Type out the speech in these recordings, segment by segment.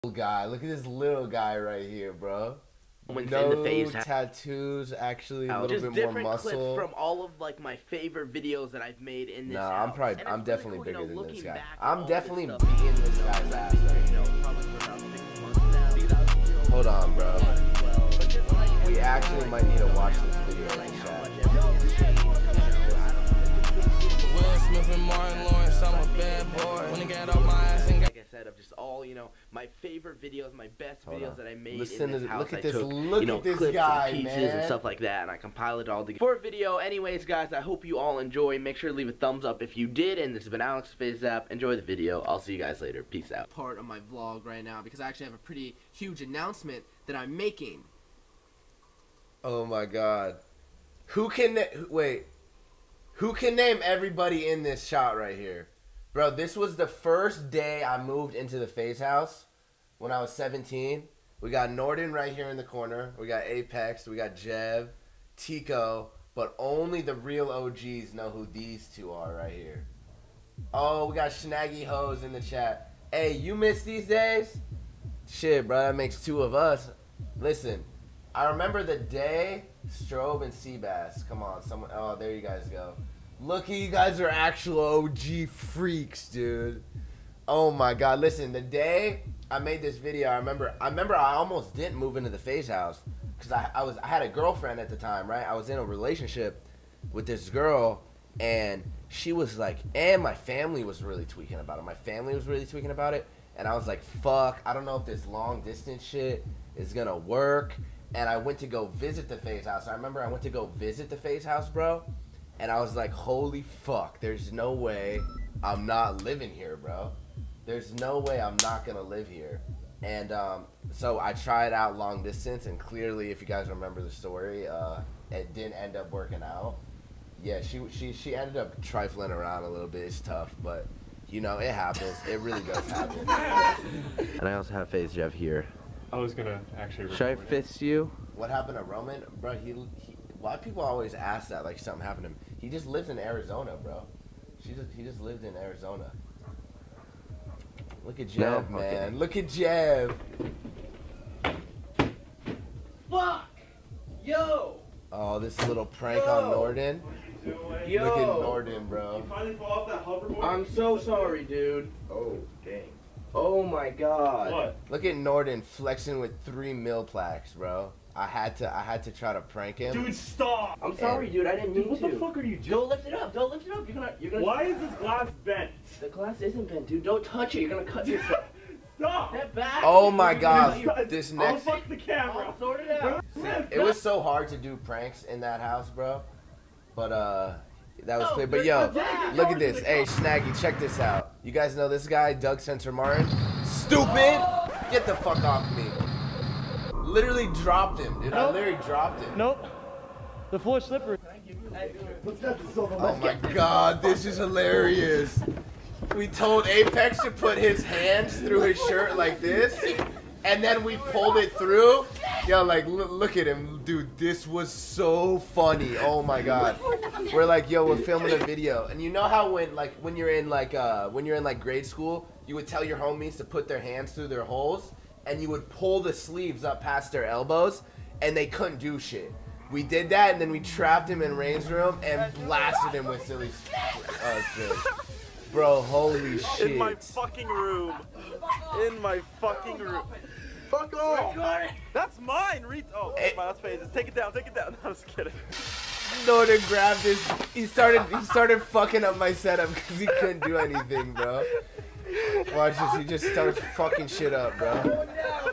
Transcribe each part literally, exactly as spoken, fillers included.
Guy, look at this little guy right here, bro. No in the face. tattoos, actually a little just bit different more muscle. clips from all of like my favorite videos that I've made in this Nah, house. I'm probably, and I'm really definitely cool, bigger you know, than this guy. back I'm definitely this stuff, beating this guy's ass right you know, here. probably for about six months now. Because I was, you know, Hold on, bro. well, but just like, We actually might need to watch this video in like the how chat. much everything's changed, you know, I don't know. Will Smith and Martin Lawrence, I'm a bad boy. When I get off my ass and Like I said, of just all, you know, my favorite videos, my best Hold videos on. that I made Listen in this to- house. look at I this- took, look you know, at this clips guy, and pieces man. and stuff like that, and I compiled it all together for a video. Anyways, guys, I hope you all enjoy. Make sure to leave a thumbs up if you did, and this has been Alex FaZe Enjoy the video. I'll see you guys later. Peace out. Part of my vlog right now because I actually have a pretty huge announcement that I'm making. Oh my god. Who can, wait. Who can name everybody in this shot right here? Bro, this was the first day I moved into the FaZe house when I was seventeen. We got Norden right here in the corner. We got Apex. We got Jev, Tico. But only the real O Gs know who these two are right here. Oh, we got Snaggy Hose in the chat. Hey, you miss these days? Shit, bro, that makes two of us. Listen, I remember the day Strobe and Seabass. Come on, someone. Oh, there you guys go. Look, you guys are actual O G freaks, dude. Oh my god, listen, the day I made this video, I remember I remember I almost didn't move into the FaZe house because I, I was I had a girlfriend at the time, right? I was in a relationship with this girl, and she was like, and my family was really tweaking about it. My family was really tweaking about it, and I was like, fuck, I don't know if this long distance shit is gonna work. And I went to go visit the FaZe house. I remember I went to go visit the FaZe house, bro. And I was like, holy fuck, there's no way I'm not living here, bro. There's no way I'm not going to live here. And um, so I tried out long distance, and clearly, if you guys remember the story, uh, it didn't end up working out. Yeah, she, she, she ended up trifling around a little bit. It's tough, but, you know, it happens. It really does happen. And I also have FaZe Jev here. I was gonna actually. Should I fist you? What happened to Roman? Bro, he, he why people always ask that, like something happened to him. He just lives in Arizona, bro. She just, he just lived in Arizona. Look at Jev, No? man. Okay. Look at Jev. Fuck! Yo! Oh, this little prank Yo. on Norden. Yo! Look at Norden, bro. Finally fall off that hoverboard. I'm so sorry, dude. Oh, dang. Oh my god. What? Look at Norden flexing with three mil plaques, bro. I had to, I had to try to prank him. Dude, stop! I'm sorry, dude. I didn't mean Dude, what to. the fuck are you doing? Don't lift it up. Don't lift it up. You're gonna, you're gonna. Why is this glass bent? The glass isn't bent, dude. Don't touch it. You're gonna cut yourself. Stop! Step back. Oh my Dude, god, you're- this I'll next. fuck the camera. I'll sort it out. It was so hard to do pranks in that house, bro. But uh, that was No, clear. But there's yo, no back. look at this. Hey, Snaggy, check this out. You guys know this guy, Doug Center Martin? Stupid! Get the fuck off me. Literally dropped him, dude. I Nope. literally dropped him. Nope. The floor's slippery. Oh my god, this is hilarious. We told Apex to put his hands through his shirt like this, and then we pulled it through. Yo, like, look, look at him, dude. This was so funny. Oh my god. We're like, yo, we're filming a video, and you know how when, like, when you're in like, uh, when you're in like grade school, you would tell your homies to put their hands through their holes, and you would pull the sleeves up past their elbows, and they couldn't do shit. We did that, and then we trapped him in Rain's room and blasted him with silly. Oh shit. Bro, holy shit. In my fucking room. In my fucking room. Fuck off. That's mine. Re oh, Hey. my last phases. Take it down. Take it down. I'm just kidding. Norden grabbed his. He started. He started fucking up my setup because he couldn't do anything, bro. Watch this. He just starts fucking shit up, bro.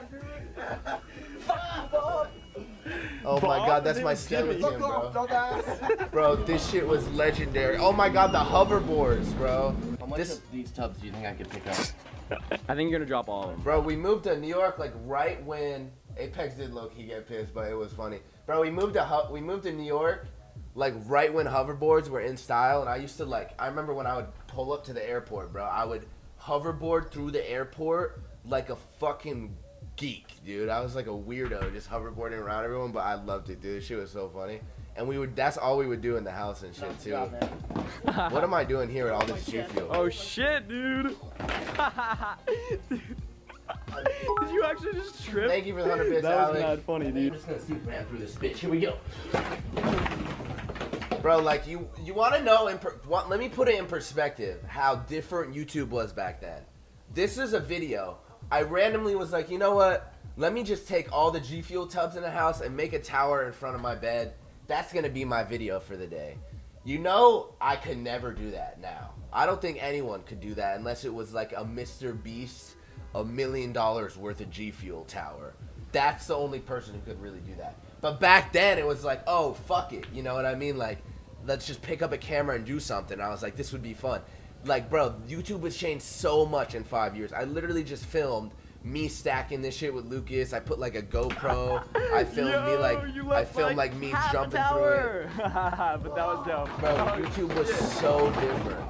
Oh my god, that's my skeleton, bro. Bro, this shit was legendary. Oh my god, the hoverboards, bro. How much This, of these tubs do you think I could pick up? I think you're gonna drop all of them. bro, we moved to New York like right when Apex did low key get pissed, but it was funny. Bro, we moved to Hu- we moved to New York like right when hoverboards were in style, and I used to like. I remember when I would pull up to the airport, bro. I would hoverboard through the airport like a fucking geek, dude. I was like a weirdo just hoverboarding around everyone, but I loved it, dude. Shit was so funny. And we would, that's all we would do in the house and shit, too. What am I doing here with all this G Fuel? Oh shit, dude. Dude. actually just tripped? Thank you for the hundred bits, That was Alex. mad funny, I'm dude. just gonna sleep ran through this bitch. Here we go. Bro, like you, you want to know? In per, want, let me put it in perspective how different YouTube was back then. This is a video. I randomly was like, you know what? Let me just take all the G Fuel tubs in the house and make a tower in front of my bed. That's gonna be my video for the day. You know, I could never do that now. I don't think anyone could do that unless it was like a Mister Beast, a million dollars worth of G Fuel tower. That's the only person who could really do that. But back then, it was like, oh, fuck it. You know what I mean? Like, let's just pick up a camera and do something. I was like, this would be fun. Like, bro, YouTube has changed so much in five years. I literally just filmed me stacking this shit with Lucas. I put like a GoPro. I filmed Yo, me like, you I left, filmed like, like, me half a jumping through it. tower. But that was dope. Bro, YouTube was so different.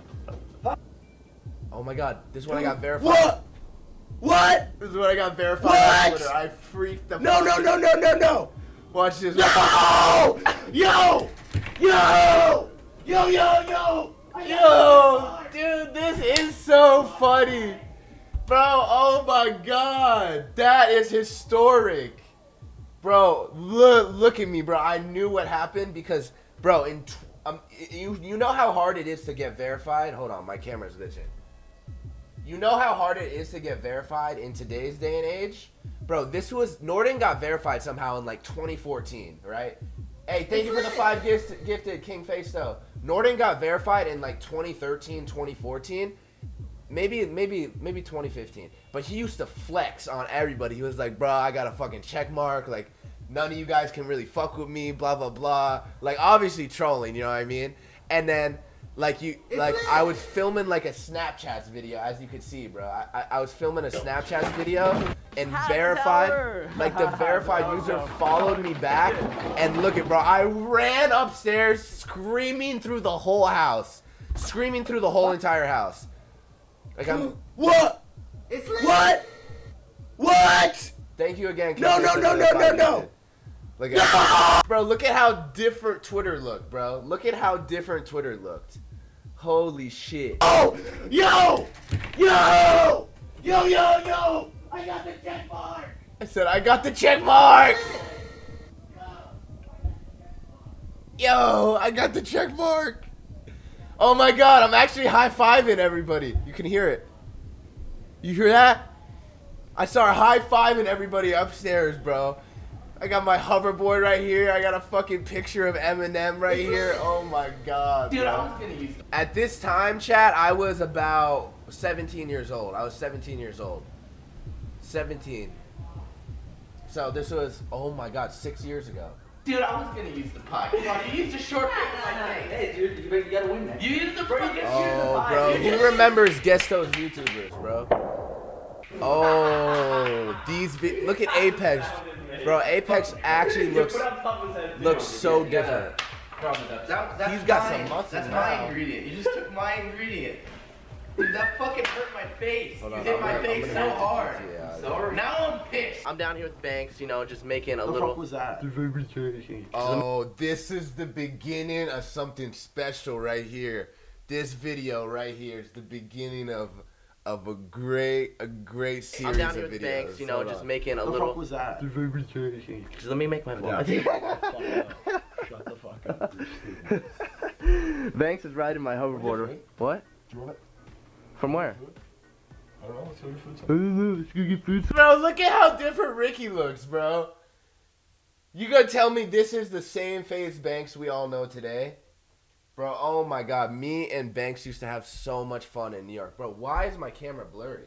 Oh my god, this is when I got verified. What? What? This is when I got verified What? on Twitter. I freaked the No, fuck no, out. no, no, no, no. Watch this. Yo! Yo! Yo! Yo, yo, yo! Yo, dude, this is so funny. Bro, oh my god. That is historic. Bro, look look at me, bro. I knew what happened because, bro, in tw um, you you know how hard it is to get verified? Hold on, my camera's glitching. You know how hard it is to get verified in today's day and age? Bro, this was, Norden got verified somehow in like twenty fourteen, right? Hey, thank you for the five gifts, gifted, King Face though. Norden got verified in like twenty thirteen, twenty fourteen. Maybe, maybe, maybe twenty fifteen. But he used to flex on everybody. He was like, bro, I got a fucking check mark. Like, none of you guys can really fuck with me, blah, blah, blah. Like, obviously trolling, you know what I mean? And then, like, you, like, I was filming, like, a Snapchat video, as you could see, bro. I, I, I was filming a Snapchat video, and Half a verified, tower. like, the verified That was user dope. followed me back. And look at, bro, I ran upstairs screaming through the whole house. Screaming through the whole entire house. Like, I'm... What? What? What? Thank you again. No, King no, Jason, no, for the no, five no, no. gifted. Look at bro, look at how different Twitter looked, bro. Look at how different Twitter looked. Holy shit. Oh! Yo! Yo! Yo, yo, yo! I got the check mark! I said, I got the check mark! Yo, I got the check mark! Oh my god, I'm actually high-fiving everybody. You can hear it. You hear that? I started high-fiving everybody upstairs, bro. I got my hoverboard right here. I got a fucking picture of Eminem right here. Oh my god, Dude, bro. I was gonna use At this time, chat, I was about seventeen years old. I was seventeen years old. seventeen. So this was, oh my god, six years ago. Dude, I was gonna use the pie. Come on, you used a short Hey, dude, you, you gotta win that. You used the fucking Oh, bro, who remembers Guess Those YouTubers, bro? Oh, these, vi look at Apex. Bro, Apex actually looks, looks so different. That, that's He's got my, some muscle That's now. my ingredient. You just took my ingredient. Dude, that fucking hurt my face. Hold you on, hit I'm my gonna- face I'm so gonna- hard. yeah. So now I'm pissed. I'm down here with Banks, you know, just making a What the little. fuck was that? Oh, this is the beginning of something special right here. This video right here is the beginning of of a great a great series I'm down here of with videos. Banks, you know, Hold just on. making a What the little. fuck was that? Just let me make my vlog. Shut the fuck up. Banks is riding my hoverboard. What? From where? Bro, look at how different Ricky looks, bro. You gonna tell me this is the same face Banks we all know today? Bro, oh my god, me and Banks used to have so much fun in New York. Bro, why is my camera blurry?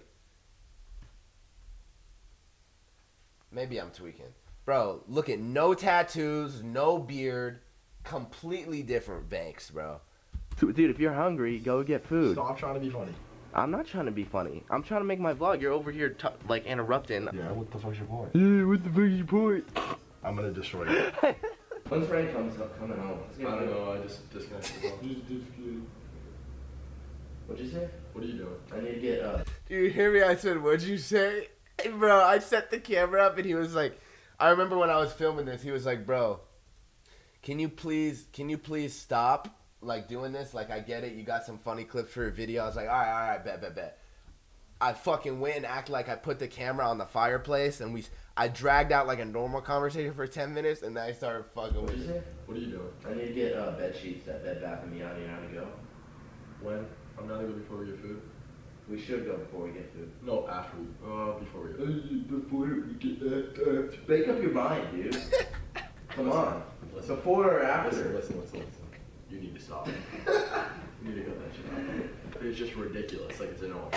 Maybe I'm tweaking. Bro, look at no tattoos, no beard, completely different Banks, bro. Dude, if you're hungry, go get food. Stop trying to be funny. I'm not trying to be funny. I'm trying to make my vlog. You're over here, t like, interrupting. Yeah, what the fuck's your point? Yeah, what the fuck is your point? I'm gonna destroy you. When's Frank comes up, coming home? I don't know, I just disconnected. What'd you say? What are you doing? I need to get, uh... Dude, you hear me? I said, what'd you say? Hey, bro, I set the camera up and he was like, I remember when I was filming this, he was like, bro, can you please, can you please stop, like, doing this? Like, I get it, you got some funny clips for your video. I was like, all right, all right, bet, bet, bet. I fucking went and acted like I put the camera on the fireplace, and we I dragged out like a normal conversation for ten minutes, and then I started fucking with it. What are you doing? I need to get uh, bed sheets at Bed Bath and Beyond. You know how to go? When? I'm not gonna go before we get food. We should go before we get food. No, after we. Uh, before we get. Before we get. Uh, Make up your mind, dude. Come on. Listen. Before or after? Listen, listen, listen, listen. You need to stop. You need to cut that shit out. It's just ridiculous. Like it's annoying.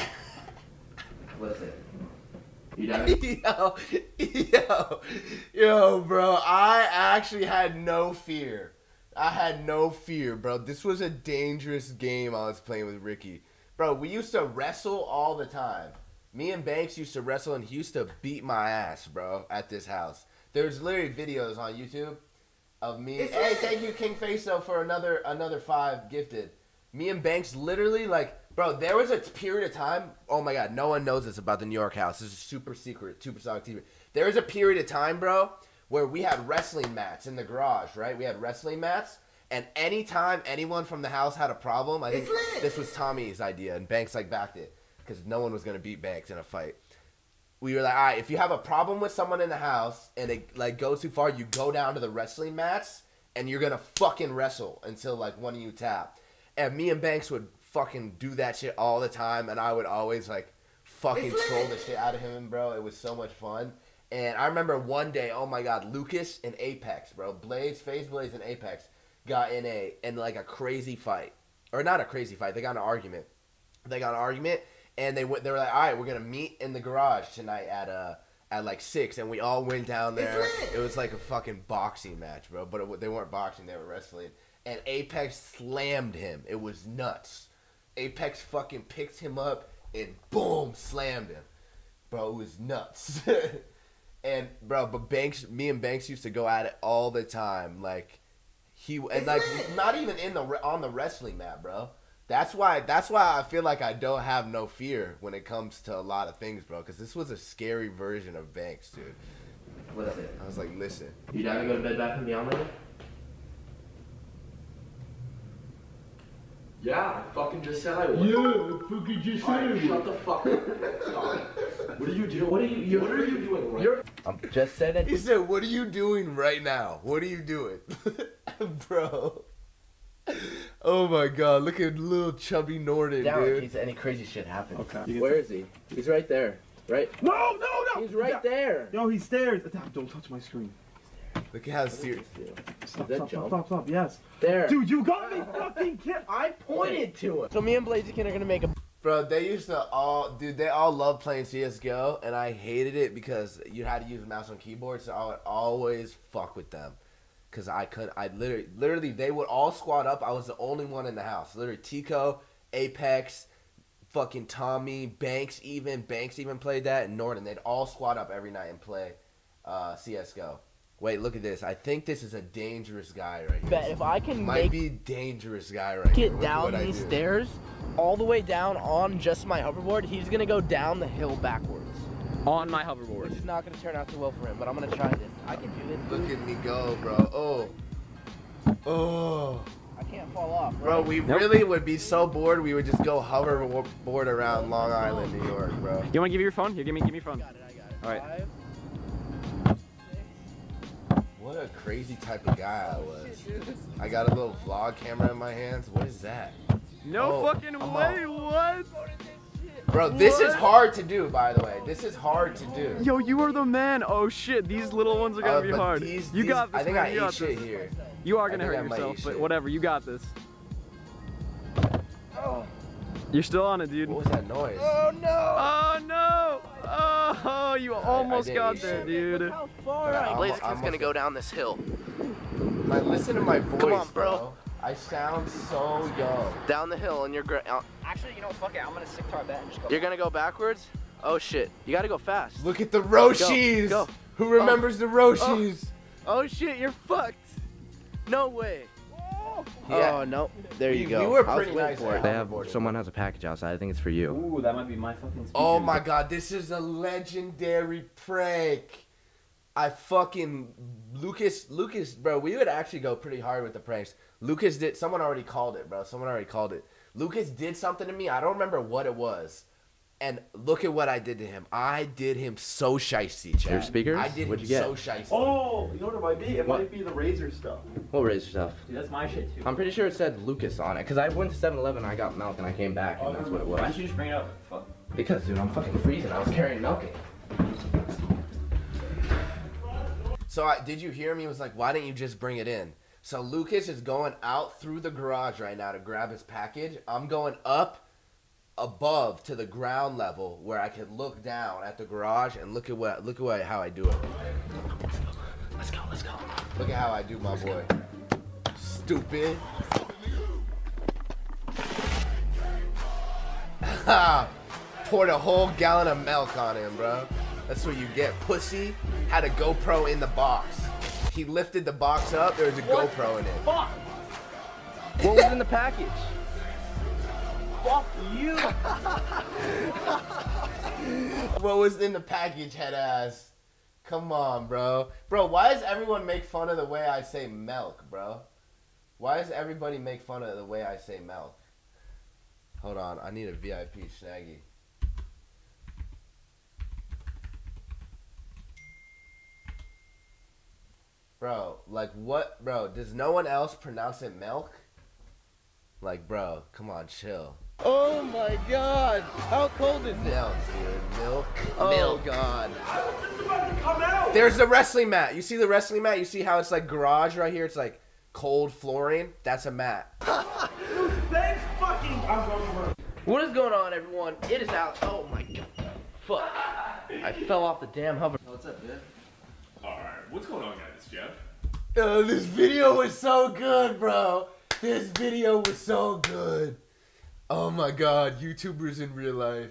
Listen. You done? Yo, yo, yo, bro. I actually had no fear. I had no fear, bro. This was a dangerous game I was playing with Ricky. Bro, we used to wrestle all the time. Me and Banks used to wrestle, and he used to beat my ass, bro, at this house. There's literally videos on YouTube of me. It's hey, lit. thank you, King Faso, for another another five gifted. Me and Banks literally, like, bro, there was a period of time. Oh my God, no one knows this about the New York house. This is super secret, super solid secret. There was a period of time, bro, where we had wrestling mats in the garage, right? We had wrestling mats, and anytime anyone from the house had a problem, I think this was Tommy's idea, and Banks like backed it because no one was gonna beat Banks in a fight. We were like, all right, if you have a problem with someone in the house and it like goes too far, you go down to the wrestling mats and you're gonna fucking wrestle until like one of you tap. And me and Banks would fucking do that shit all the time, and I would always like fucking troll the shit out of him, bro. It was so much fun. And I remember one day, oh my God, Lucas and Apex, bro, Blaze, FaZe Blaze, and Apex got in a in like a crazy fight, or not a crazy fight. They got in an argument. They got in an argument, and they went. They were like, all right, we're gonna meet in the garage tonight at uh at like six, and we all went down there. It was like a fucking boxing match, bro. But it, they weren't boxing; they were wrestling. And Apex slammed him. It was nuts. Apex fucking picked him up and boom, slammed him. Bro, it was nuts. And bro, but Banks, me and Banks used to go at it all the time. Like he and like not even in the on the wrestling mat, bro. That's why. That's why I feel like I don't have no fear when it comes to a lot of things, bro. Because this was a scary version of Banks, dude. Listen. I was like, listen. You down to go to Bed Bath and Beyond later? Yeah, I fucking just said I would. Yeah, I fucking just said Alright, it. shut the fuck up. Stop. What are you doing? What are you? You're, what are you doing right? You're. I'm just said it. He said, "What are you doing right now? What are you doing, bro?" Oh my God! Look at little chubby Norton, Down in dude. case any crazy shit happens. Okay. Where is he? He's right there. Right? No, no, no! He's right there. Yo, he stares. Don't touch my screen. Look at how serious. Stop, that stop, jump? stop, stop, stop, yes. There. Dude, you got me fucking killed. I pointed to him. So me and Blaziken are gonna make a. Bro, they used to all, dude, they all loved playing C S G O, and I hated it because you had to use mouse and keyboard, so I would always fuck with them. Because I couldn't, I literally, literally, they would all squad up. I was the only one in the house. Literally, Tico, Apex, fucking Tommy, Banks even, Banks even played that, and Norton. They'd all squad up every night and play uh, C S G O. Wait, look at this. I think this is a dangerous guy right here. Bet if I can Might make be dangerous guy right here. it with down what I these do. stairs, all the way down on just my hoverboard, he's gonna go down the hill backwards. On my hoverboard. Which is not gonna turn out too well for him, but I'm gonna try this. I can do this. Look at me go, bro. Oh. Oh. I can't fall off. Right? Bro, we Nope. really would be so bored we would just go hoverboard around Long Island, New York, bro. You want to give me your phone? Here, give me, give me your phone. I got it. I got it. All right. Five, What a crazy type of guy I was. I got a little vlog camera in my hands. What is that? No Oh, fucking oh. way, what? Bro, this is What? hard to do, by the way. This is hard to do. Yo, you are the man. Oh shit, these little ones are gonna Uh, be but hard. these- you these- got this, I think man. I you ate got shit this. here. You are I gonna think hurt I might yourself, eat but shit. whatever, you got this. You're still on it, dude. What was that noise? Oh no! Oh no! Oh, you almost didn't got eat there, shit. dude. How far? Yeah, I I'm- Blaziken's I'm- gonna go down this hill. Like, listen to my voice, on, bro. I sound so young. Down the hill, and you're gra- uh, Actually, you know, fuck it. I'm gonna stick to our bet and just go. you're gonna go backwards. Oh shit! You gotta go fast. Look at the Roshis. Go, go. Who remembers the Roshis? Oh shit! You're fucked. No way. Yeah. Oh no! There you We- go. we were I was pretty waiting nice for at it. They have someone has a package outside. I think it's for you. Ooh, that might be my fucking. Oh my God, this is a legendary prank. I fucking Lucas, Lucas, bro. We would actually go pretty hard with the pranks. Lucas did. Someone already called it, bro. Someone already called it. Lucas did something to me. I don't remember what it was, And look at what I did to him. I did him so shiesty, Chad. Your speakers? I did What'd him you get? so shiesty. Oh, you know what it might be? It What? might be the razor stuff. What razor stuff? Dude, that's my shit too. I'm pretty sure it said Lucas on it, because I went to seven eleven, I got milk, and I came back, and that's what it Why was. don't you just bring it up? Fuck. Because, dude, I'm fucking freezing. I was carrying milk. So I, did you hear him? He was like, why didn't you just bring it in? So Lucas is going out through the garage right now to grab his package. I'm going up above to the ground level where I could look down at the garage and look at what look at what, how I do it. Let's go, let's go. Look at how I do, my boy. Stupid. Poured a whole gallon of milk on him, bro. That's what you get. Pussy had a GoPro in the box. He lifted the box up. There was a What GoPro in it. Fuck! What was in the package? Fuck you! What was in the package, head ass? Come on, bro. Bro, why does everyone make fun of the way I say milk, bro? Why does everybody make fun of the way I say milk? Hold on, I need a V I P Snaggy. Bro, like what? Bro, does no one else pronounce it milk? Like, bro, come on, chill. Oh my god. How cold is it? Milk, dude. Milk. Oh Milk. god. There's the wrestling mat. You see the wrestling mat? You see how it's like garage right here? It's like cold flooring. That's a mat. Thanks fucking. I'm going to work. What is going on, everyone? It is Alex. Oh my god. Fuck. I fell off the damn hover. What's up, dude? Alright, what's going on, guys? It's Jeff. Oh, this video was so good, bro. This video was so good. Oh my god, YouTubers in real life.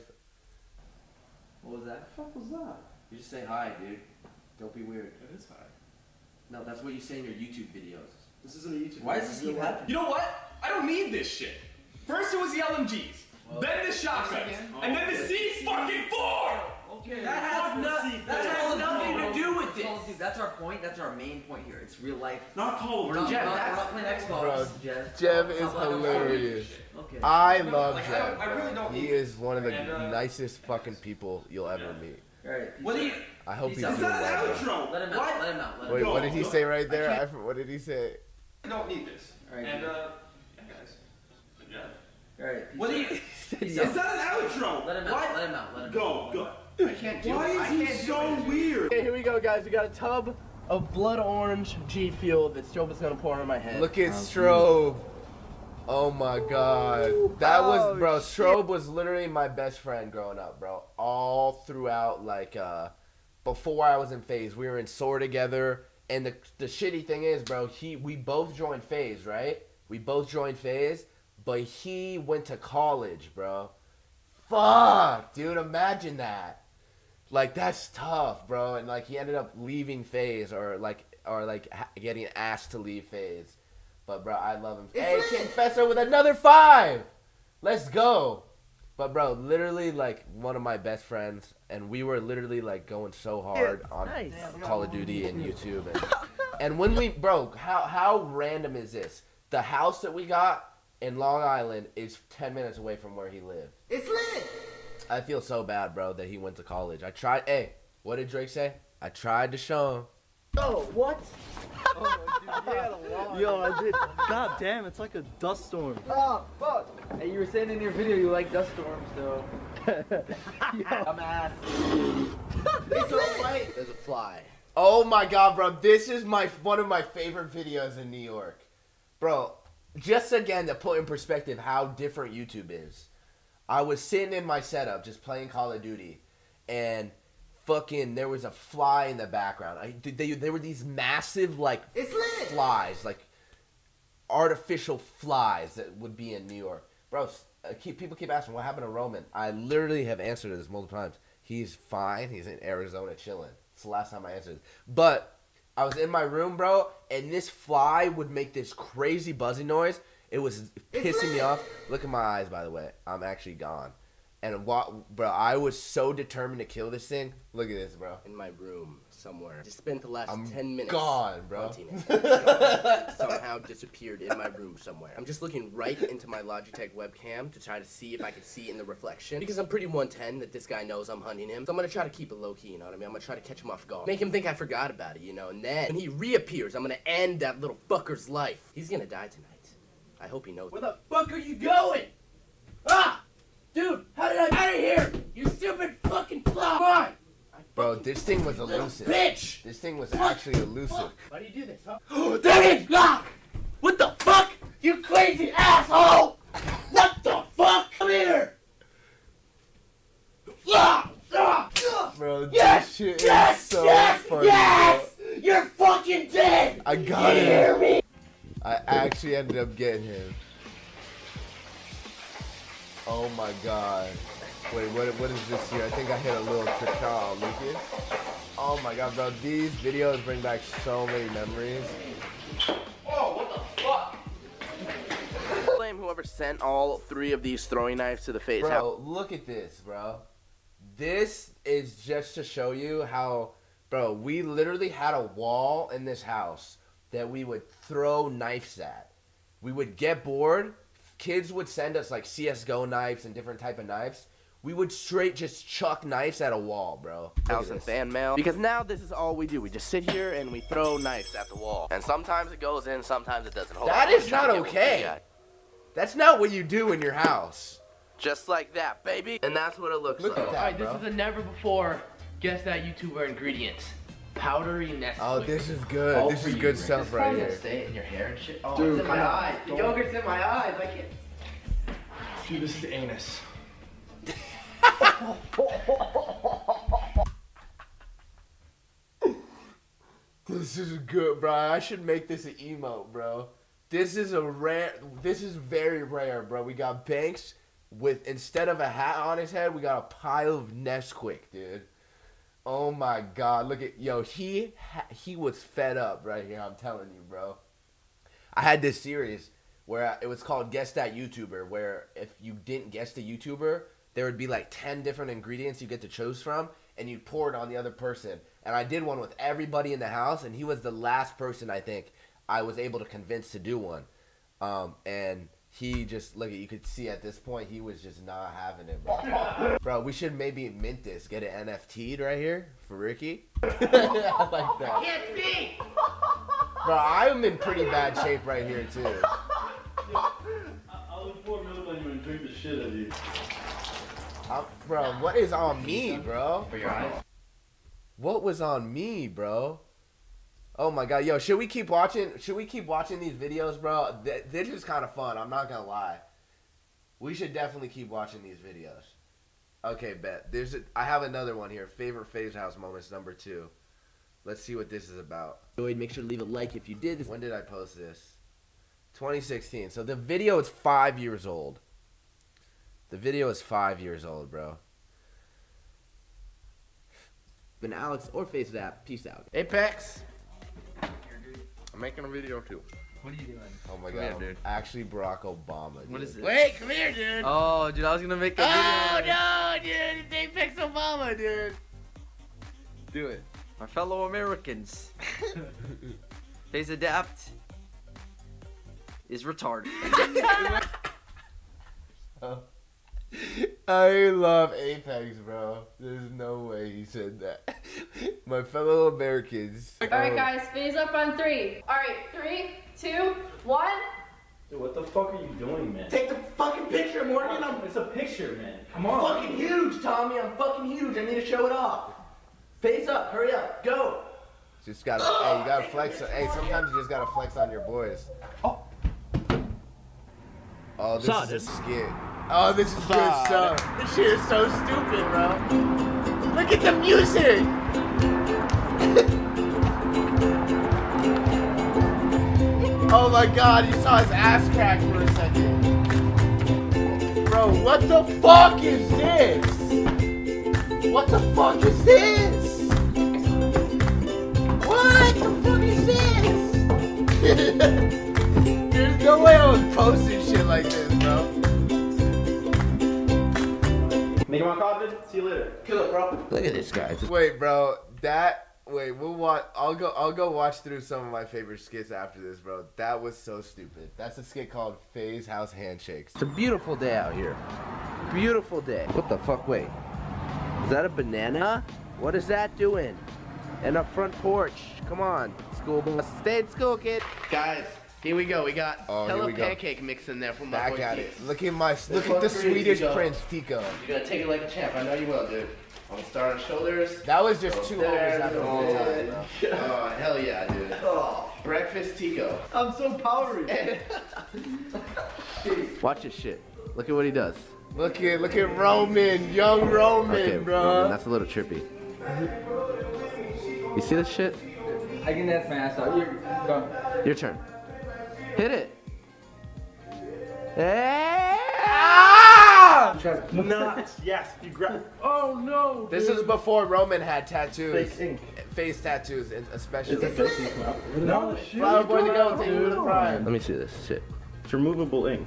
What was that? What the fuck was that? You just say hi, dude. Don't be weird. It is high. No, that's what you say in your YouTube videos. This isn't a YouTube. Why video. does this keep happening? You know what? I don't need this shit. First it was the L M Gs, then the shotguns, and then the C fucking four! Okay. That has, no, that has nothing to do with this. Dude, that's our point. That's our main point here. It's real life. Not Call of We're not, Duty. we're not, we're not playing Xbox. Bro, Jeff. Jeff is Stop letting us hilarious. Okay. I love like, I Jeff. don't- I really don't He need is one of the And, uh, nicest fucking people you'll ever meet. Alright. What do you? I hope Peace he's out. doing Is that an well. outro? Let him out. What? Let him out. Let him Wait, out. what did he Go. say right there? can't- I for- what did he say? I don't need this. Alright. And uh, yeah, guys. Yeah. Alright. What do you? Is that an outro? Let him out. What? Let him out. Let him Go, out. go. I can't do Why it. I is he can't do so it. weird? Okay, here we go, guys. We got a tub of blood orange G Fuel that Strobe is gonna pour on my head. Look at Strobe. Oh my god. That was, Oh, bro, shit. Strobe was literally my best friend growing up, bro. All throughout, like, uh, before I was in FaZe, we were in S O A R together. And the, the shitty thing is, bro, he we both joined FaZe, right? We both joined FaZe, but he went to college, bro. Fuck, dude, imagine that. Like, that's tough, bro. And, like, he ended up leaving FaZe or, like, or, like, ha- getting asked to leave FaZe. But, bro, I love him. Hey, King Fester with another five. Let's go. But, bro, literally, like, one of my best friends. And we were literally, like, going so hard on nice. Call of Duty and YouTube. And, and when we, bro, how, how random is this? The house that we got in Long Island is ten minutes away from where he lived. It's lit. I feel so bad, bro, that he went to college. I tried. Hey, what did Drake say? I tried to show him. Oh, what? Oh, dude, he had a lot. Yo, I did. God damn, it's like a dust storm. Oh, fuck. Hey, you were saying in your video you like dust storms, though. I'm ass. It's so white. There's a fly. Oh my god, bro. This is my one of my favorite videos in New York. Bro, just again to put in perspective how different YouTube is. I was sitting in my setup just playing Call of Duty, and fucking there was a fly in the background. I, they, they were these massive, like, It's lit. flies, like artificial flies that would be in New York. Bro, uh, keep, people keep asking, what happened to Roman? I literally have answered this multiple times. He's fine. He's in Arizona chilling. It's the last time I answered. But I was in my room, bro, and this fly would make this crazy buzzing noise. It was pissing me off. Look at my eyes, by the way. I'm actually gone. And what, bro, I was so determined to kill this thing. Look at this, bro. In my room somewhere. Just spent the last I'm ten minutes. gone, bro. hunting it. It's gone. Somehow disappeared in my room somewhere. I'm just looking right into my Logitech webcam to try to see if I can see it in the reflection. Because I'm pretty one ten that this guy knows I'm hunting him. So I'm gonna try to keep it low key, you know what I mean? I'm gonna try to catch him off guard. Make him think I forgot about it, you know? And then when he reappears, I'm gonna end that little fucker's life. He's gonna die tonight. I hope he knows. Where the fuck are you going? Ah! Dude, how did I get out of here? You stupid fucking fly! Bro, this thing was elusive. Bitch! This thing was actually elusive. Why do you do this, huh? Oh, there it is! Ah! What the fuck? You crazy asshole! What the fuck? Come here! Ah! Ah! Ah! Bro, Yes! this shit Yes! is so yes! funny, Yes! bro. You're fucking dead! I got you him. hear me? I actually ended up getting him. Oh my god. Wait, what, what is this here? I think I hit a little trick shot on Lucas. Oh my god, bro. These videos bring back so many memories. Oh, what the fuck? Blame whoever sent all three of these throwing knives to the face. Bro, look at this, bro. This is just to show you how, bro, we literally had a wall in this house that we would throw knives at. We would get bored. Kids would send us like C S G O knives and different type of knives. We would straight just chuck knives at a wall, bro. Thousand fan mail. Because now this is all we do. We just sit here and we throw knives at the wall. And sometimes it goes in, sometimes it doesn't. Hold That on, is not okay. That's not what you do in your house. Just like that, baby. And that's what it looks Look like. at that, Alright, this bro. is a never before guess that YouTuber ingredients. Powdery Nestle. Oh, this is good. All This for is you, good Rick. stuff This right probably here. gonna stay in your hair and shit. Oh, Dude, it's in my yeah. eyes. The yogurt's in my eyes. I can't. Dude, this is anus. This is good, bro. I should make this an emote, bro. This is a rare. This is very rare, bro. We got Banks with, instead of a hat on his head, we got a pile of Nesquik, dude. Oh my god, look at, yo, he ha he was fed up right here. I'm telling you, bro. I had this series where I, it was called Guess That YouTuber, where if you didn't guess the YouTuber, there would be like ten different ingredients you get to choose from, and you'd pour it on the other person. And I did one with everybody in the house, and he was the last person, I think, I was able to convince to do one. Um, and he just, look at, you could see at this point, he was just not having it, bro. Bro, we should maybe mint this, get it N F T'd right here for Ricky. I like that. I can't see. Bro, I'm in pretty bad shape right here, too. I'll look four minutes on you and drink the shit out of you. I'm, bro, what is on me, bro? For your eyes. What was on me, bro? Oh my god, yo, should we keep watching? Should we keep watching these videos, bro? Th this is kind of fun. I'm not gonna lie. We should definitely keep watching these videos. Okay, bet. There's a, I have another one here. Favorite Phase House moments number two. Let's see what this is about. Make sure to leave a like if you did. When did I post this? twenty sixteen. So the video is five years old. The video is five years old, bro. Been Alex or Face That. Peace out. Apex. I'm making a video too. What are you doing? Oh my Come god, here, dude. Actually, Barack Obama. Dude. What is it? Wait, come here, dude. Oh, dude, I was gonna make a Oh video. no, dude, it's Apex Obama, dude. Do it. My fellow Americans. Phase Adapt is retarded. I love Apex, bro. There's no way he said that. My fellow Americans. Alright guys, phase up on three. Alright, three, two, one. Dude, what the fuck are you doing, man? Take the fucking picture, Morgan. I'm It's a picture, man. Come I'm on. fucking huge, Tommy. I'm fucking huge. I need to show it off. Face up. Hurry up. Go. Just gotta, hey, you gotta flex. Hey, sometimes you just gotta flex on your boys. Oh. Oh, this Son. is a skit. Oh, this is good stuff. This shit is so stupid, bro. Look at the music. Oh my god, you saw his ass crack for a second. Bro, what the fuck is this? What the fuck is this? What the fuck is this? There's no way I was posting shit like this, bro. bro. Look at this guy. Wait, bro. That wait, we'll watch. I'll go. I'll go watch through some of my favorite skits after this, bro. That was so stupid. That's a skit called FaZe House Handshakes. It's a beautiful day out here. Beautiful day. What the fuck? Wait. Is that a banana? What is that doing? In a front porch. Come on. School bus. Stay in school, kid. Guys, here we go. We got Oh, hella here we go. pancake mix in there for my Back boy at Keith. it. Look at my. Look at the Swedish Prince Tico. You're gonna take it like a champ. I know you will, dude. I'm gonna start on shoulders. That was just two There, homies having a oh, good time, bro. oh, hell yeah, dude. Oh. Breakfast Tico. I'm so powdery. Watch this shit. Look at what he does. Look at look at Roman, young Roman, Okay, bro. Roman, that's a little trippy. You see this shit? I can dance my ass off. You're, go. Your turn. Hit it. Hey! Nuts. Yes, you grab. Oh no. This is before Roman had tattoos, Fake ink. face tattoos, and especially. No, Flower Boy to go, take you to the prime. Let me see this shit. It's removable ink.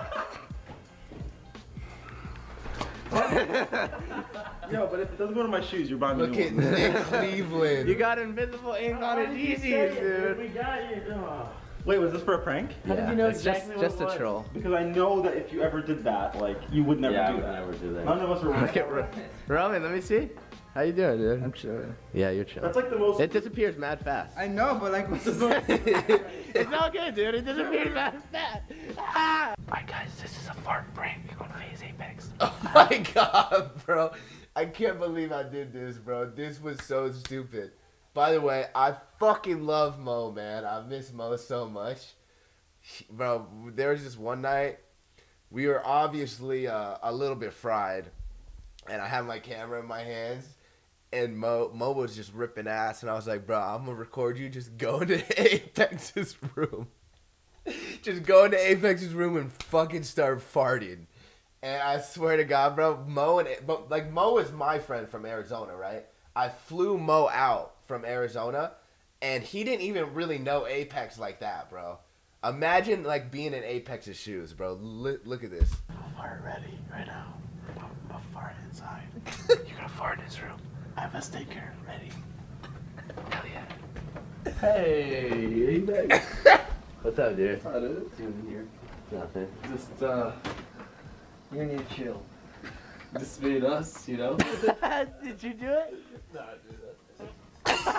Yo, but if it doesn't go to my shoes, you're buying me Look new at ones. Nick Cleveland. You got invisible ink on his Yeezys, dude. We got you. Oh. Wait, was this for a prank? How did you know exactly just, just a troll? Because I know that if you ever did that, like, you would never Yeah, I do would that. never do that. None of us are. Look at Ro- Roman, let me see. How you doing, dude? I'm chilling. Yeah, you're chilling. That's like the most. It disappears mad fast. I know, but like, what's the It's all good, dude. It disappears mad fast. Ah! Alright, guys, this is a fart prank on FaZe Apex. Oh my god, bro. I can't believe I did this, bro. This was so stupid. By the way, I fucking love Mo, man. I miss Mo so much. Bro, there was this one night, we were obviously uh, a little bit fried, and I had my camera in my hands, and Mo, Mo was just ripping ass, and I was like, bro, I'm gonna record you just go into Apex's room. Just go into Apex's room and fucking start farting. And I swear to God, bro, Mo and but like Mo is my friend from Arizona, right? I flew Mo out from Arizona, and he didn't even really know Apex like that, bro. Imagine like being in Apex's shoes, bro. L look at this. I'm fart ready right now. I'm, I'm fart inside. You're gonna fart in his room. I have a sticker ready. Hell yeah. Hey, Apex. What's up, dude? What's up, dude? Doing here? Nothing. Just, uh. You need to chill. Just being us, you know? Did you do it? No, dude,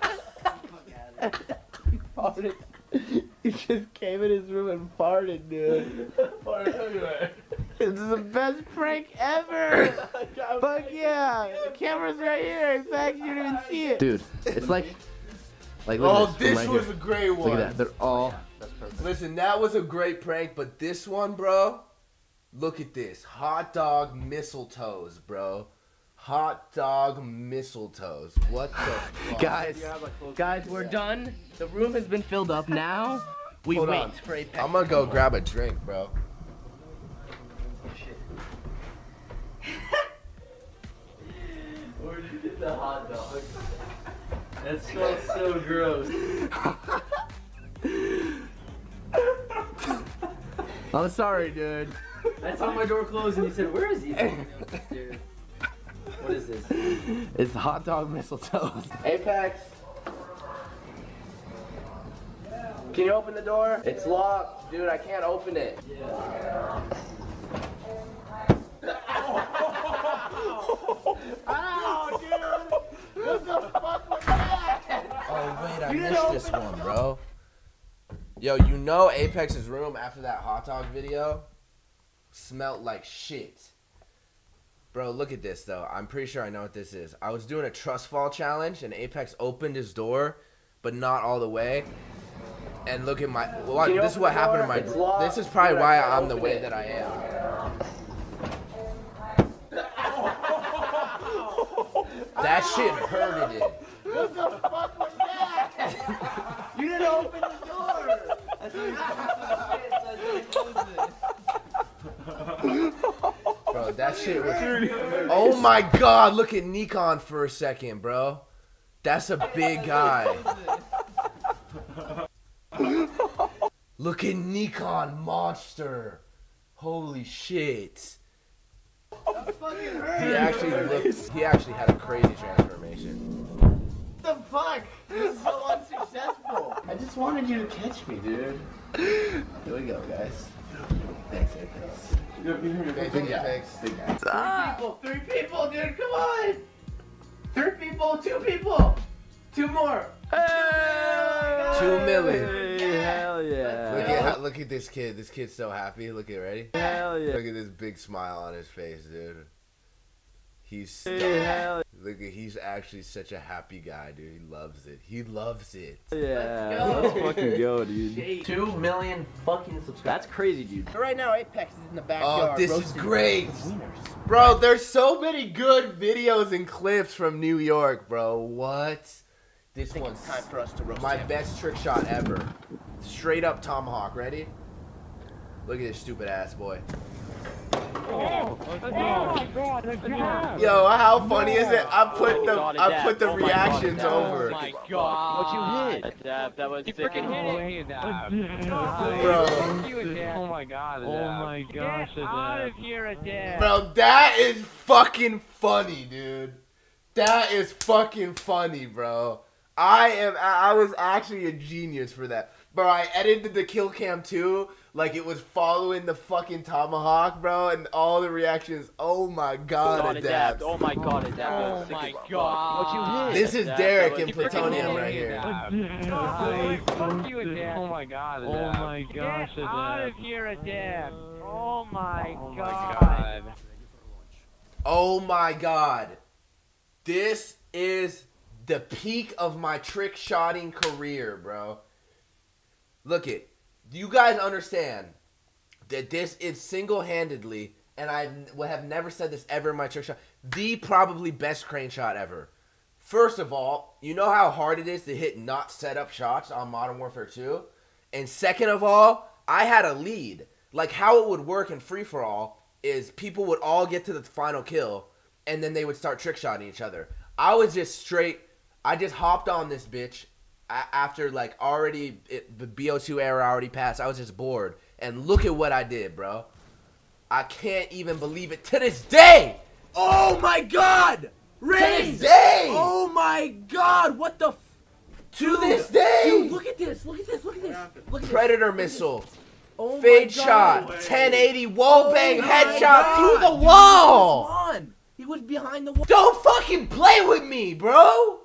that's. You farted. You just came in his room and farted, dude. Farted everywhere. This is the best prank ever. Fuck yeah. The camera's right here. In fact, you didn't even see it. Dude, it's like, like look Oh, at this, this right was here. a great one. Look at that. They're all. That's perfect. Listen, that was a great prank, but this one, bro, look at this. Hot dog mistletoes, bro. Hot dog mistletoes. What the fuck? Guys, guys, we're done. The room has been filled up. Now we Hold wait on. for Apex. I'm gonna go grab a drink, bro. Where did you get the hot dog? That smells so gross. I'm sorry, dude. I saw my door closed and you said, where is he? Dude. What is this? It's hot dog mistletoes. Apex. Can you open the door? It's locked, dude. I can't open it. Yeah. Ow, dude! What the fuck was that? Oh, wait, I missed this one, bro. Yo, you know Apex's room after that hot dog video smelled like shit. Bro, look at this, though. I'm pretty sure I know what this is. I was doing a trust fall challenge, and Apex opened his door, but not all the way. And look at my... What, this is what happened to my... This is probably why I'm the way that I am. That shit hurted it. What the fuck was that? You didn't open the door! I thought you were supposed to close it. Bro, that shit was... Oh my god, look at Nikon for a second, bro. That's a big guy. Look at Nikon monster. Holy shit. He actually looked. He actually had a crazy transformation. What the fuck? This is so unsuccessful. I just wanted you to catch me, dude. Here we go, guys. Thanks, thanks. Thanks, Big guy. thanks. Big guy. Three people, three people, dude, come on! Three people, two people! Two more! Two million. Hey, hell yeah. Look at how, look at this kid. This kid's so happy. Look at ready. Hell yeah. Look at this big smile on his face, dude. He's Hey, hell look at he's actually such a happy guy, dude. He loves it. He loves it. yeah. Let's fucking go, dude. Two million fucking subscribers. That's crazy, dude. Right now, Apex is in the backyard. Oh, this is roasting great. wieners. Bro, there's so many good videos and clips from New York, bro. What? This I think one's it's time for us to roast my him. best trick shot ever. Straight up tomahawk. Ready? Look at this stupid ass boy. Oh, oh my god, the dab. Yo, how funny is it? I put the God, a I dab. put the Oh my reactions God, over. Oh my god. What you hit? Dab, that was sick and away, dab. Bro. Oh my god, oh my gosh, get out of here, a dab. Bro, that is fucking funny, dude. That is fucking funny, bro. I am I was actually a genius for that. Bro, I edited the kill cam too, like it was following the fucking tomahawk, bro, and all the reactions. Oh my god, a dab. Oh my god, a dab. Oh my god. What you hit? This is Derek in Plutonium right here. Fuck you, a dab. Oh my god, a dab. Oh my gosh, a dab. Get out of here, a dab. Oh my god. Oh my god. This is the peak of my trick shotting career, bro. Look it. Do you guys understand that this is single-handedly, and I have never said this ever in my trick shot, the probably best crane shot ever. First of all, you know how hard it is to hit not set up shots on Modern Warfare two? And second of all, I had a lead. Like how it would work in free-for-all is people would all get to the final kill, and then they would start trick shotting each other. I was just straight, I just hopped on this bitch after like already, it, the B O two era already passed. I was just bored. And look at what I did, bro. I can't even believe it to this day. Oh my god! Rain! To this day! Oh my god, what the f- To Dude, this day! Dude, look at this, look at this, look at this. Look at Predator this. missile. Oh Fade my shot. God. ten eighty wall Oh bang my headshot God. through the Dude, wall. He was, on. He was behind the wall. Don't fucking play with me, bro.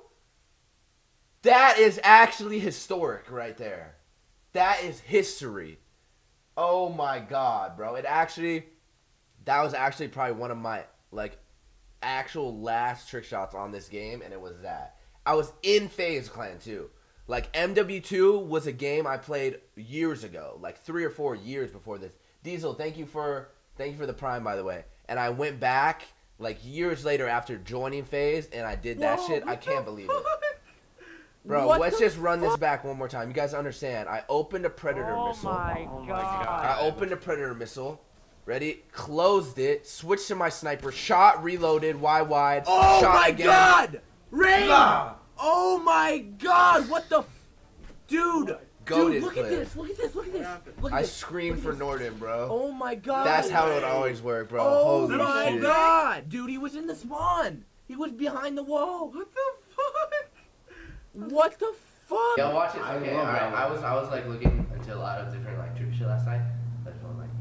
That is actually historic right there. That is history. Oh my god, bro. It actually, that was actually probably one of my, like, actual last trick shots on this game, and it was that. I was in FaZe Clan, too. Like, M W two was a game I played years ago, like three or four years before this. Diesel, thank you for, thank you for the Prime, by the way. And I went back, like, years later after joining FaZe, and I did that Whoa, shit. I can't believe it. Bro, What let's the just run this back one more time. You guys understand. I opened a Predator Oh missile. my I god. opened a Predator missile. Ready? Closed it. Switched to my sniper. Shot, reloaded, Y wide. Oh shot my again. god! Rain! Ah. Oh my god, what the f- Dude! Goated Dude, look clip. at this, look at this, look at this. Look at I this. screamed for Norden, bro. Oh my god. That's how it would always work, bro. Oh Holy my shit. god! Dude, he was in the spawn. He was behind the wall. What the fuck? What the fuck? Yo, watch it. Okay, alright. I was, I was like looking until out of different like trick shit last night. That's what I'm like.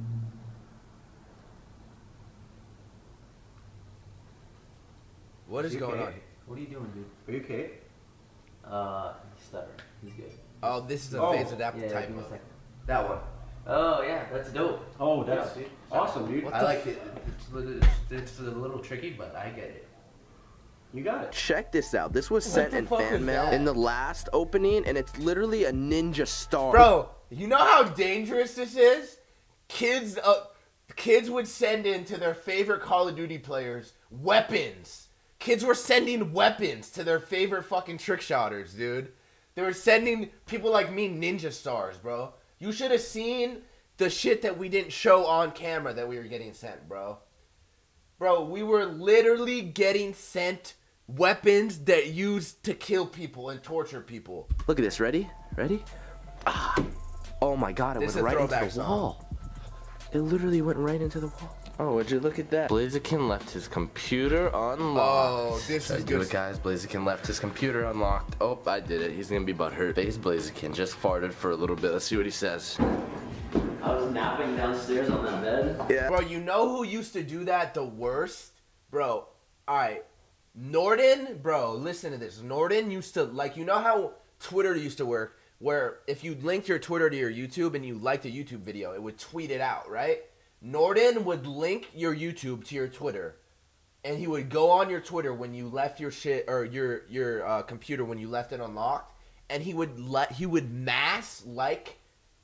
What is You going okay? on? What are you doing, dude? Are you okay? Uh, he's stuttering. He's good. Oh, this is a Oh. phase adaptive Yeah, type give me a mode. second. That one. Oh yeah, that's dope. Oh, that's Yeah, dude. awesome, dude. What I the like f- it. It's, a little- it's, it's a little tricky, but I get it. You got it. Check this out. This was What sent the in fuck fan is mail that? in the last opening, and it's literally a ninja star. Bro, you know how dangerous this is? Kids, uh, kids would send in to their favorite Call of Duty players weapons. Kids were sending weapons to their favorite fucking trick shotters, dude. They were sending people like me ninja stars, bro. You should have seen the shit that we didn't show on camera that we were getting sent, bro. Bro, we were literally getting sent weapons that used to kill people and torture people. Look at this. Ready? Ready? Ah. Oh my god, it This went is a right into throwback the song. wall. It literally went right into the wall. Oh, would you look at that? Blaziken left his computer unlocked. Oh, this Should is I do good. it, guys. Blaziken left his computer unlocked. Oh, I did it. He's gonna be butthurt. Face Blaziken just farted for a little bit. Let's see what he says. I was napping downstairs on that bed. Yeah. Bro, you know who used to do that the worst? Bro, alright. Norden, bro, listen to this. Norden used to, like, you know how Twitter used to work, where if you linked your Twitter to your YouTube and you liked a YouTube video, it would tweet it out, right? Norden would link your YouTube to your Twitter, and he would go on your Twitter when you left your shit, or your your uh, computer when you left it unlocked, and he would let he would mass like,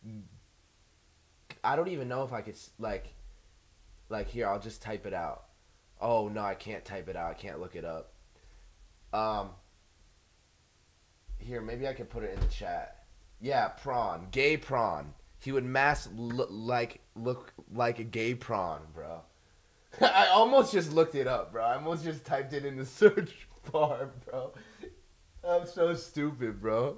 I don't even know if I could like, like here I'll just type it out. Oh no, I can't type it out. I can't look it up. Um. Here, maybe I could put it in the chat. Yeah, prawn, gay prawn. He would mass look like look like a gay prawn, bro. I almost just looked it up, bro. I almost just typed it in the search bar, bro. I'm so stupid, bro.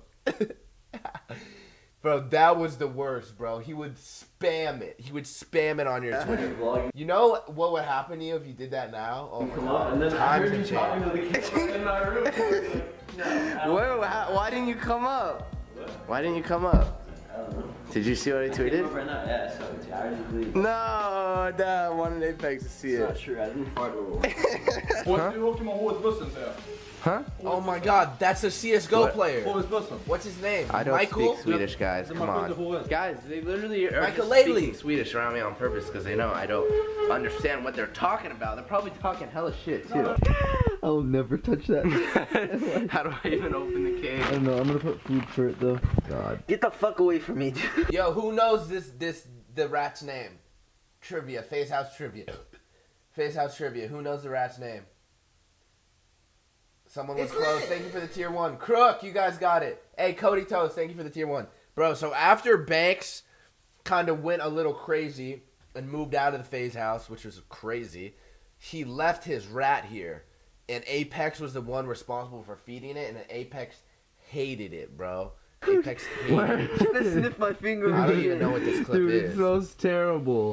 Bro, that was the worst, bro. He would spam it. He would spam it on your Twitter. You know what would happen to you if you did that now? Oh my god. And then I Times heard you have talking to changed. the kid in my room. Whoa, how, why didn't you come up? Why didn't you come up? I don't know. Did you see what I I came tweeted? up right now. Yeah, I saw it. I already believe. No, no, I wanted Apex to see It's it. not true. I didn't fart a little. Huh? Huh? Oh my god, that's a C S G O What? player. What's his name? I don't Michael? speak Swedish, guys. Come on. Guys, they literally are Michael just Laley. speaking Swedish around me on purpose because they know I don't understand what they're talking about. They're probably talking hella shit, too. I'll never touch that. How do I even open the I cage? don't know. I'm gonna put food for it though. God. Get the fuck away from me, dude. Yo, who knows this this the rat's name? Trivia, Face House Trivia. Face House Trivia. Who knows the rat's name? Someone was close. Thank you for the tier one. Crook, you guys got it. Hey, Cody Toast, thank you for the tier one. Bro, so after Banks kind of went a little crazy and moved out of the Phase House, which was crazy, he left his rat here. And Apex was the one responsible for feeding it, and Apex hated it, bro. Apex hated it. I'm trying to sniff my finger. I don't even know what this clip Dude, is. it smells terrible.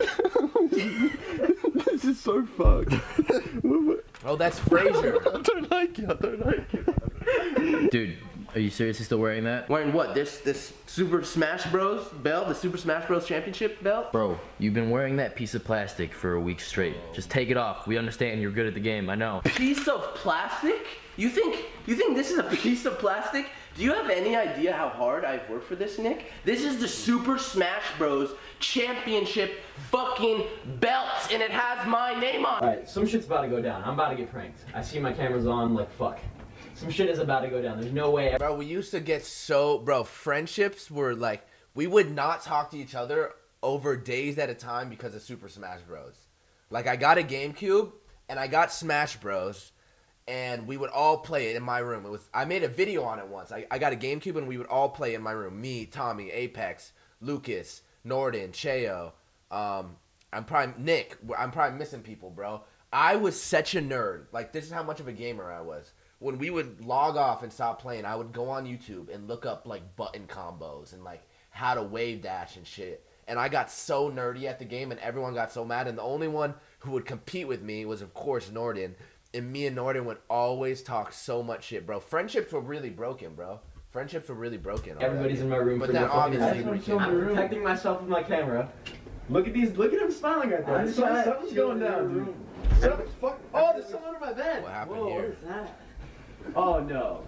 This is so fucked. Oh, that's Fraser. I don't like it. I don't like it. Dude, are you seriously still wearing that? Wearing what? This this Super Smash Bros. belt? The Super Smash Bros. Championship belt? Bro, you've been wearing that piece of plastic for a week straight. Just take it off. We understand you're good at the game, I know. Piece of plastic? You think you think this is a piece of plastic? Do you have any idea how hard I've worked for this, Nick? This is the Super Smash Bros. Championship fucking belt, and it has my name on it. Alright, some shit's about to go down. I'm about to get pranked. I see my cameras on, like, fuck. Some shit is about to go down. There's no way. Bro, we used to get so, bro, friendships were like, we would not talk to each other over days at a time because of Super Smash Bros. Like, I got a GameCube, and I got Smash Bros, and we would all play it in my room. It was I made a video on it once. I, I got a GameCube, and we would all play in my room. Me, Tommy, Apex, Lucas, Norden, Cheo, um, I'm probably, Nick, I'm probably missing people, bro. I was such a nerd. Like, this is how much of a gamer I was. When we would log off and stop playing, I would go on YouTube and look up, like, button combos and, like, how to wave dash and shit. And I got so nerdy at the game, and everyone got so mad. And the only one who would compete with me was, of course, Norden. And me and Norden would always talk so much shit, bro. Friendships were really broken, bro. Friendships were really broken. Everybody's in my room. But for then the fucking obviously night. we I'm protecting myself with my camera. Look at these. Look at him smiling right there. I'm Something- trying- Something's going down, dude. Something- fuck- Oh, there's someone under my bed. What happened Whoa, here? What is that? Oh no.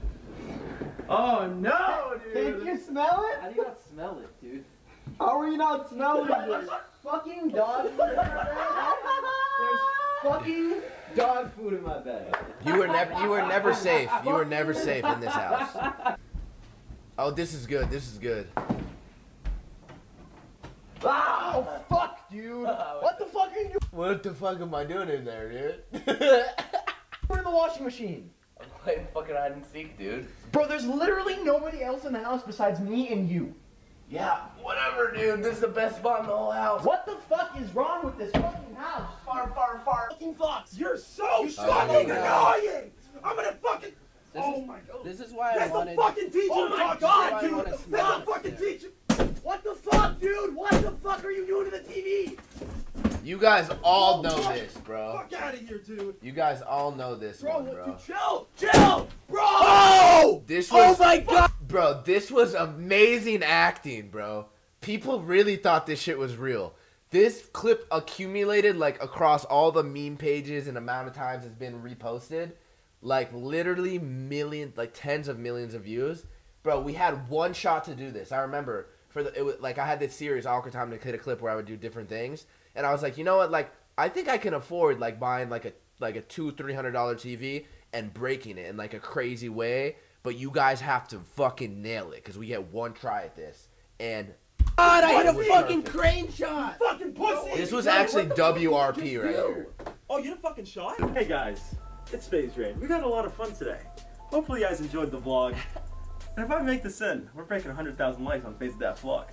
Oh no, dude. Can't you smell it? How do you not smell it, dude? How are you not smelling this? Fucking dog food in my bed. There's fucking dog food in my bed. You were never, you were never safe. You were never safe in this house. Oh, this is good. This is good. Oh, fuck, dude. What the fuck are you doing? What the fuck am I doing in there, dude? We're in the washing machine. I'm playing fucking hide and seek, dude. Bro, there's literally nobody else in the house besides me and you. Yeah, whatever, dude. This is the best spot in the whole house. What the fuck is wrong with this fucking house? Far, far, far. Fucking fox. You're so You fucking fucking annoying! I'm gonna fucking. This oh is, my god. This is why I That's wanted. the fucking teacher! Oh my talk god, shit, dude! That's What the the fuck? fucking teacher! What the fuck, dude? What the fuck are you doing to the T V? You guys all know this, bro. Fuck out of here, dude. You guys all know this Bro, one, bro. chill, chill, bro. Oh! This was, Oh my God. Bro, this was amazing acting, bro. People really thought this shit was real. This clip accumulated, like, across all the meme pages and amount of times it's been reposted. Like, literally millions, like, tens of millions of views. Bro, we had one shot to do this. I remember, for the, it was, like, I had this series, Awkward Time to Hit a Clip, where I would do different things. And I was like, you know what, like, I think I can afford, like, buying, like, a like a two, three hundred dollar T V and breaking it in, like, a crazy way. But you guys have to fucking nail it, because we get one try at this. And... God, I hit a was fucking perfect. crane shot. Fucking pussy. This was Yo, actually what the fuck W R P did you right do? here. Oh, you did a fucking shot? Hey guys, it's FaZe Rain. We got a lot of fun today. Hopefully you guys enjoyed the vlog. And if I make this in, we're breaking one hundred thousand likes on FaZe That Vlog.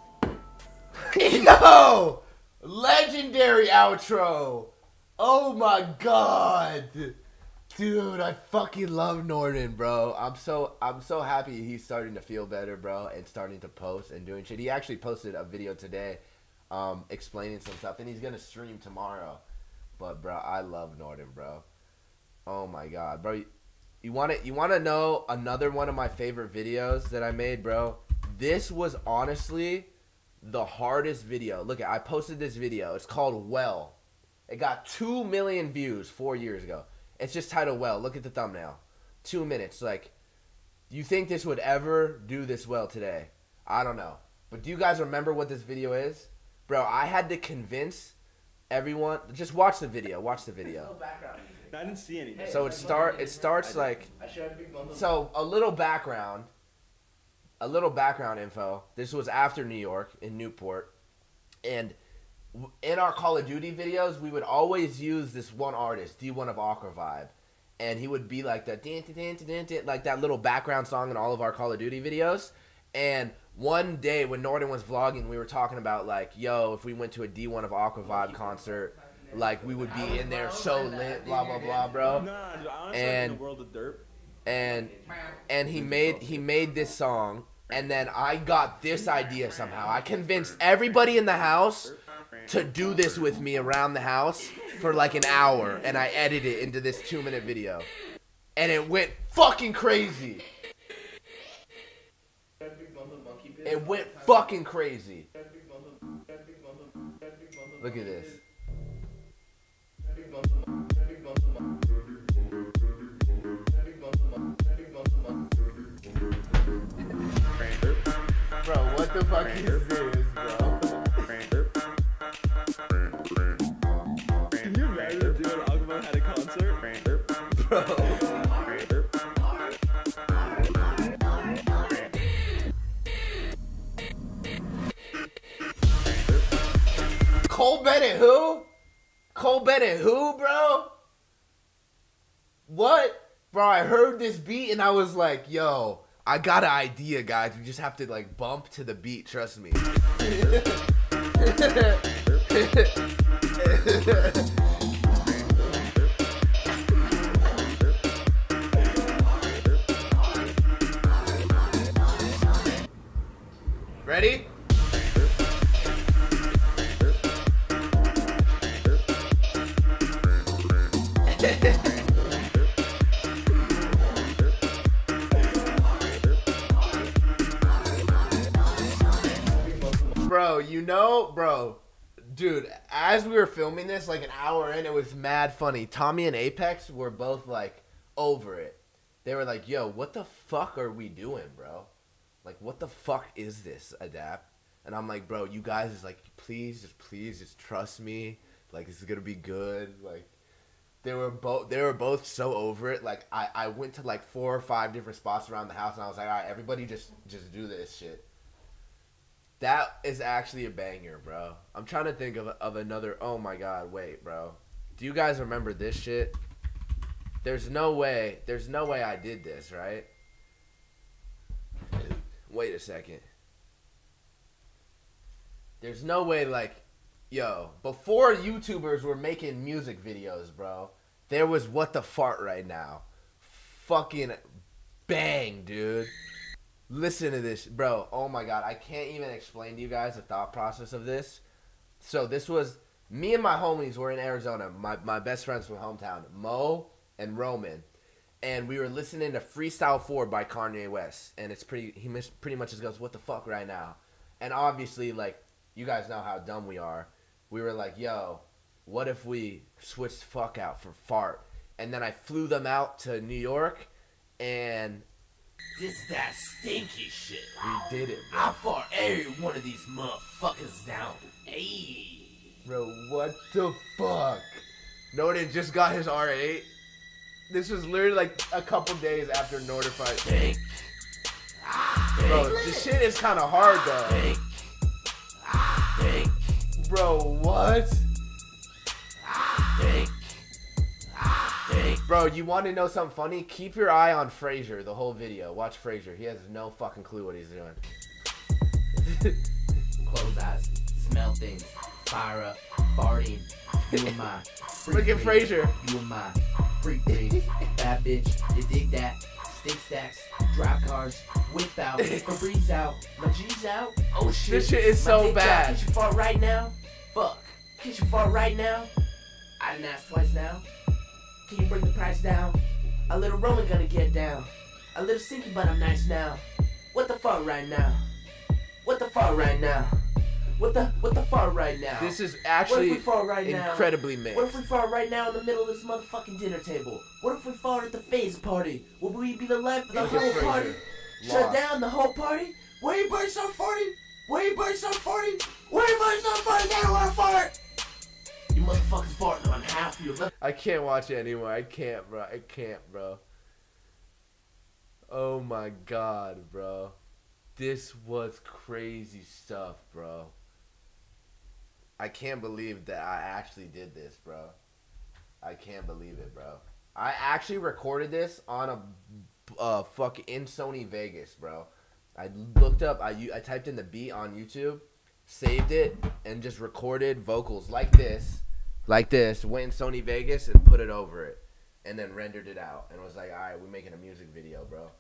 Yo! Legendary outro! Oh my god! Dude, I fucking love Norton, bro. I'm so I'm so happy he's starting to feel better, bro, and starting to post and doing shit. He actually posted a video today um, explaining some stuff, and he's gonna stream tomorrow. But bro, I love Norton, bro. Oh my god, bro. You want to you want to know another one of my favorite videos that I made, bro? This was honestly the hardest video. Look, I posted this video. It's called Well. It got two million views four years ago. It's just titled Well. Look at the thumbnail. Two minutes. Like, do you think this would ever do this well today? I don't know. But do you guys remember what this video is? Bro, I had to convince everyone. Just watch the video. Watch the video. I didn't see anything. So it start. It starts like. So a little background. A little background info. This was after New York in Newport, and in our Call of Duty videos, we would always use this one artist, D one of Aqua Vibe, and he would be like that, like that little background song in all of our Call of Duty videos. And one day when Norton was vlogging, we were talking about like, yo, if we went to a D one of Aqua Vibe concert, like we would be in there so lit, blah blah blah, bro. Nah, dude, honestly, And in the world of derp. and and he made he made this song, and then I got this idea somehow. I convinced everybody in the house to do this with me around the house for like an hour, and I edited it into this two minute video, and it went fucking crazy. It went fucking crazy. Look at this. Bro, what the fuck is this, bro? Can you imagine if Dude Agumon had a concert? Cole Bennett who? Cole Bennett who, bro? What? Bro, I heard this beat and I was like, yo, I got an idea, guys. We just have to like bump to the beat, trust me. Ready? Bro, you know, bro, dude, as we were filming this, like an hour in, it was mad funny. Tommy and Apex were both like over it. They were like, yo, what the fuck are we doing, bro? Like, what the fuck is this, Adapt? And I'm like, bro, you guys is like, please, just please, just trust me. Like, this is gonna be good. Like, they were both, they were both so over it. Like, I, I went to like four or five different spots around the house, and I was like, all right, everybody, just, just do this shit. That is actually a banger, bro. I'm trying to think of of another. Oh my god, wait, bro. Do you guys remember this shit? There's no way. There's no way I did this, right? Wait a second. There's no way, like, yo, before YouTubers were making music videos, bro, there was What the Fart Right Now. Fucking bang, dude. Listen to this, bro. Oh my god, I can't even explain to you guys the thought process of this. So this was Me and my homies were in Arizona. My my best friends from hometown, Mo and Roman, and we were listening to Freestyle four by Kanye West. And it's pretty. He mis- pretty much just goes, "What the fuck right now?" And obviously, like, you guys know how dumb we are. We were like, "Yo, what if we switched fuck out for fart?" And then I flew them out to New York, and This that stinky shit. we did it, bro. I fought every one of these motherfuckers down. Hey. Bro, what the fuck? Norton just got his R eight. This was literally like a couple days after Norton fight. Bro, this shit is kind of hard though. Bro, what? Bro, you want to know something funny? Keep your eye on Frazier the whole video. Watch Frazier. He has no fucking clue what he's doing. Close eyes, smell things, fire up, farting. You and my freak Look at freak. Frazier. You and my freak freak. Bad bitch, you dig that? Stick stacks, drive cars, whip out, Febreze out, my G's out. Oh shit. This shit is My so dick bad. out. Hit you fart right now? Fuck. Hit you fart right now? I didn't ask twice now. Can you bring the price down? A little Roman gonna get down. A little sinky, but I'm nice now. What the fuck right now? What the fuck right now? What the what the fuck right now? This is What actually if we fart right now? incredibly mixed. What if we fart right now in the middle of this motherfucking dinner table? What if we fart at the phase party? Will we be the life of the Look at whole Frazier. party? Lost. Shut down the whole party? Where you boys start farting? Where you boys start farting? Where you boys start farting? They don't wanna fart! You motherfuckers farting on half of your left. I can't watch it anymore. I can't, bro. I can't, bro. Oh my god, bro. This was crazy stuff, bro. I can't believe that I actually did this, bro. I can't believe it, bro. I actually recorded this on a uh, fuck in Sony Vegas, bro. I looked up, I, I typed in the beat on YouTube, saved it, and just recorded vocals like this, like this, went in Sony Vegas and put it over it, and then rendered it out, and was like, all right, we're making a music video, bro.